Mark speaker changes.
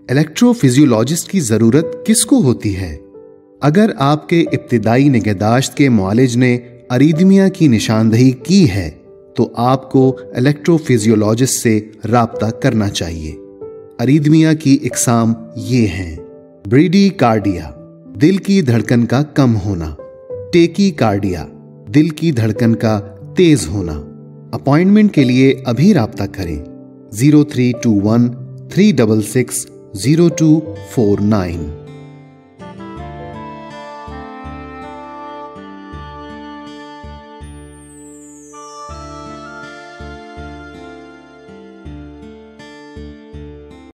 Speaker 1: Electrophysiologist की जरूरत किसको होती है? अगर आपके इब्तिदाई निगहदाश्त के मुआलिज ने अरीदमिया की निशानदही की है तो आपको इलेक्ट्रोफिजियोलॉजिस्ट से राब्ता करना चाहिए। अरीदमिया की इकसाम ये हैं: ब्रेडिकार्डिया, दिल की धड़कन का कम होना; टेकीकार्डिया, दिल की धड़कन का तेज होना। अपॉइंटमेंट के लिए अभी राब्ता करें 0321 366 0249।